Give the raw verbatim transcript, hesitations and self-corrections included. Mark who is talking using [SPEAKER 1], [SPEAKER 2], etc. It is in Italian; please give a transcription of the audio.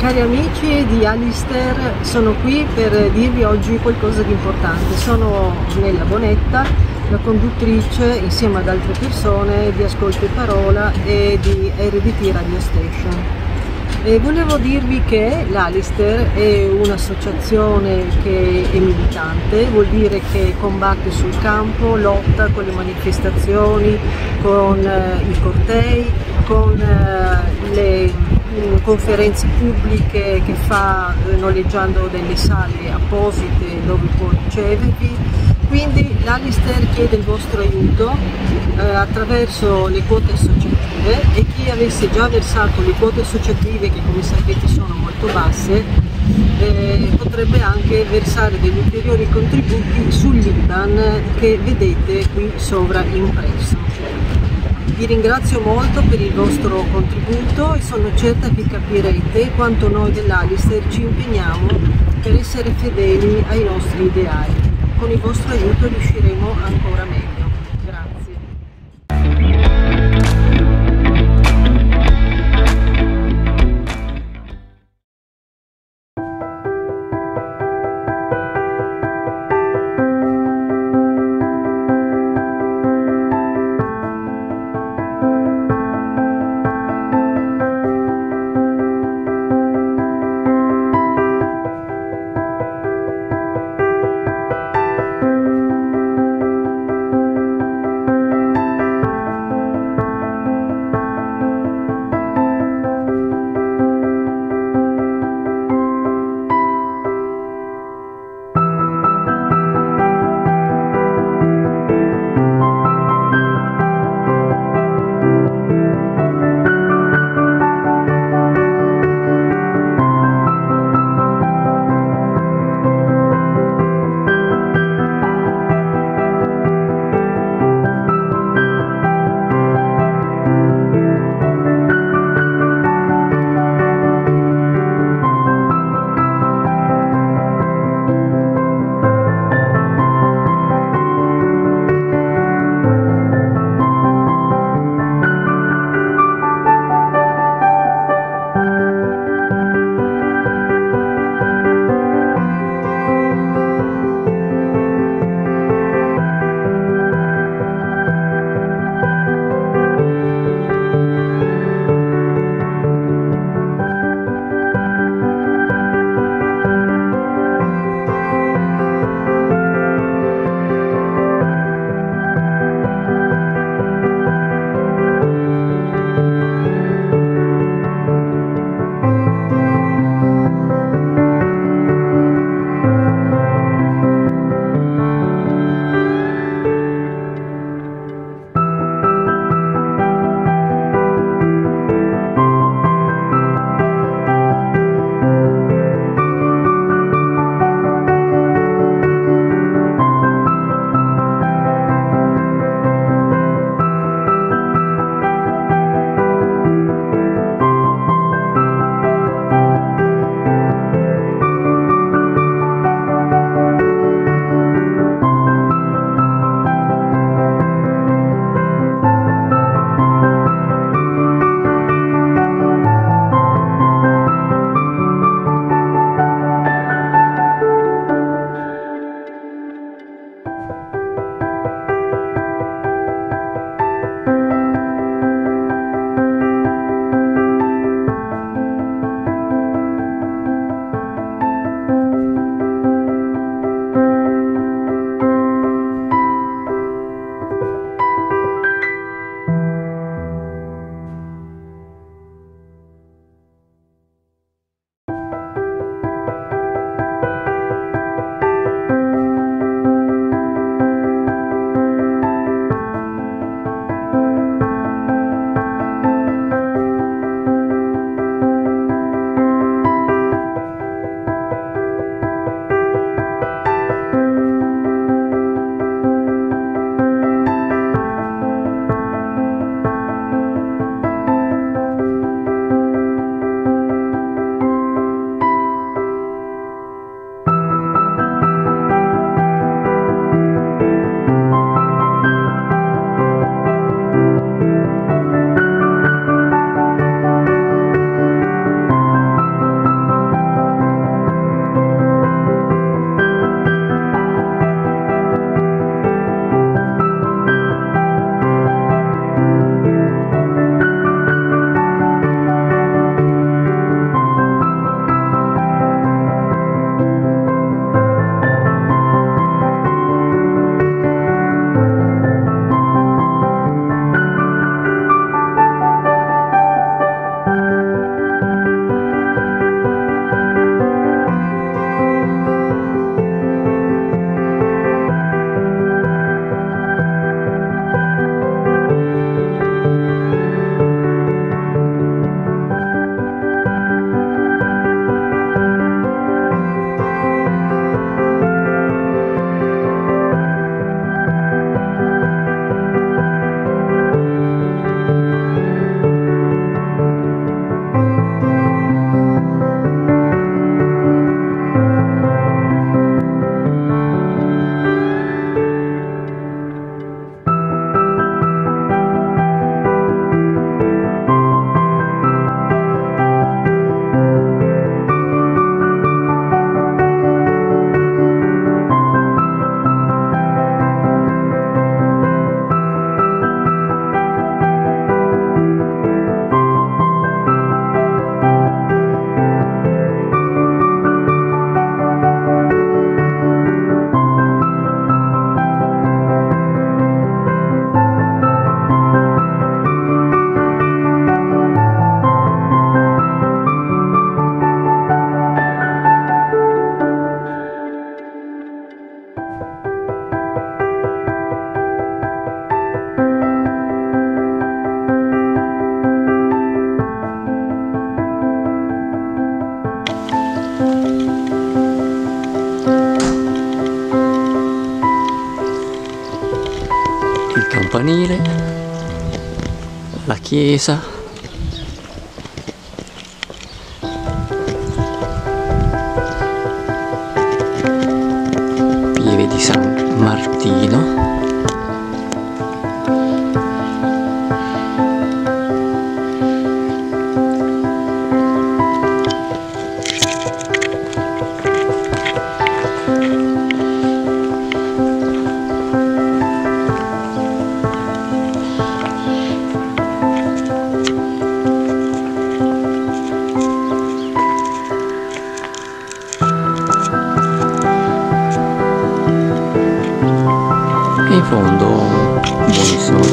[SPEAKER 1] Cari amici di Alistair, sono qui per dirvi oggi qualcosa di importante. Sono Nella Bonetta, la conduttrice insieme ad altre persone di Ascolto e Parola e di R D T Radio Station. E volevo dirvi che l'Alistair è un'associazione che è militante, vuol dire che combatte sul campo, lotta con le manifestazioni, con eh, i cortei, con eh, le conferenze pubbliche che fa eh, noleggiando delle sale apposite dove può ricevervi. Quindi l'Alistair chiede il vostro aiuto eh, attraverso le quote associative, e chi avesse già versato le quote associative, che come sapete sono molto basse, eh, potrebbe anche versare degli ulteriori contributi sull'I B A N che vedete qui sovra impresso. Vi ringrazio molto per il vostro contributo e sono certa che capirete quanto noi dell'Alistair ci impegniamo per essere fedeli ai nostri ideali. Con il vostro aiuto riusciremo ancora meglio. Grazie.
[SPEAKER 2] il campanile, la chiesa, pieve di San Martino. E in fondo un buonissimo